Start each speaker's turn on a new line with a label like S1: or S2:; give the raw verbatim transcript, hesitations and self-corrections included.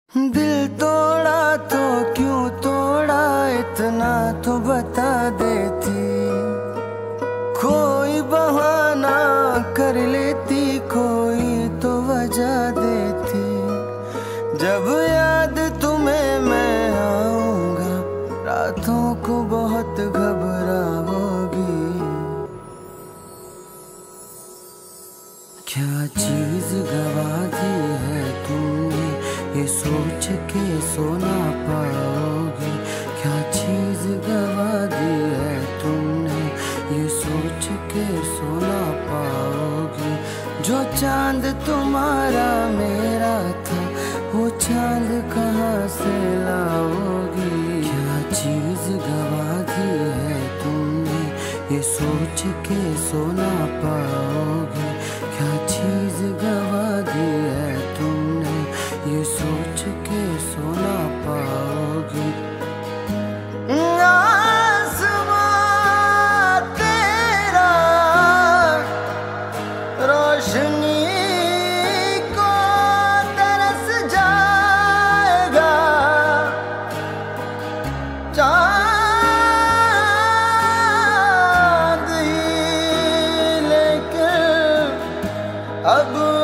S1: दिल तोड़ा तो क्यों तोड़ा, इतना तो बता देती। कोई बहाना कर लेती, कोई तो वजह देती। जब याद तुम्हें मैं आऊंगा, रातों को बहुत घबराओगी। क्या चीज गवा दी है तुमने, ये सोच के सोना पाओगी। क्या चीज गवा दी है तुमने, ये सोच के सोना पाओगी। जो चांद तुम्हारा मेरा था, वो चांद कहाँ से लाओगी। क्या चीज गवा दी है तुमने, ये सोच के सोना पाओगी। क्या चीज गवा दी है तुमने, ये सोच के सोना पाओगी। आसमां तेरा रोशनी को तरस जाएगा। चांद ही लेकर अब